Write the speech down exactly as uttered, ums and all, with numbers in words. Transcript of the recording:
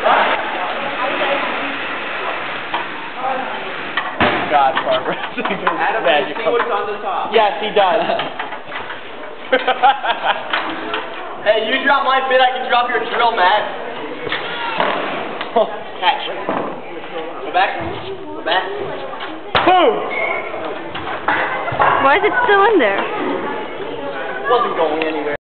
God, Barbara. Adam, can you see what's on the top? Yes, he does. Hey, you drop my bit, I can drop your drill, Matt. Catch. Go back. Go back. Boom! Why is it still in there? It wasn't going anywhere.